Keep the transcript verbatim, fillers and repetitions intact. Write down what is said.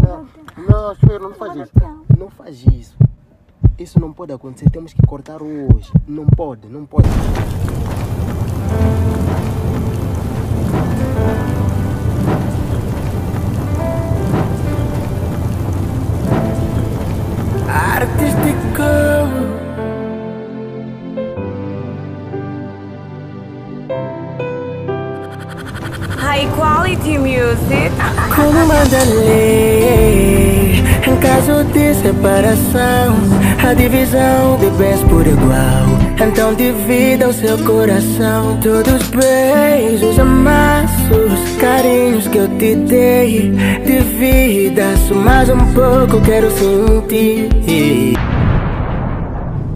Não, não, espera, não faz isso. Não faz isso. Isso não pode acontecer, temos que cortar hoje. Não pode, não pode. Artístico. High quality music. Como manda a lei, em caso de separação, a divisão de bens por igual. Então divida o seu coração. Todos os beijos, amassos, carinhos que eu te dei, divida, mais um pouco quero sentir.